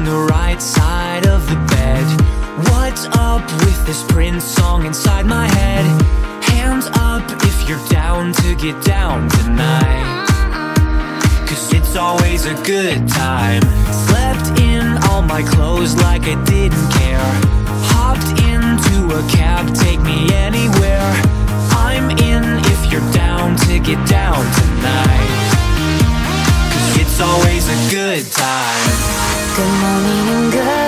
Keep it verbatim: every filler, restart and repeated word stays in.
on the right side of the bed. What's up with this Prince song inside my head? Hands up if you're down to get down tonight, 'cause it's always a good time. Slept in all my clothes like I didn't care. Hopped into a cab, take me anywhere. I'm in if you're down to get down tonight, 'cause it's always a good time. Good morning and good